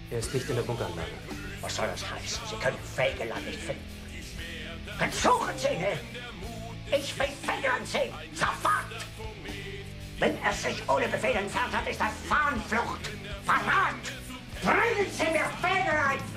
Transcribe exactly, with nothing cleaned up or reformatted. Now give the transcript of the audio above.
Er ist nicht in der Bunkeranlage. Was soll das heißen? Sie können Fegelein nicht finden. Dann suchen Sie ihn! Ich will Fegelein sehen! Sofort! Wenn er sich ohne Befehl entfernt hat, ist das Fahnenflucht! Verrat! Bringen Sie mir Fegelein!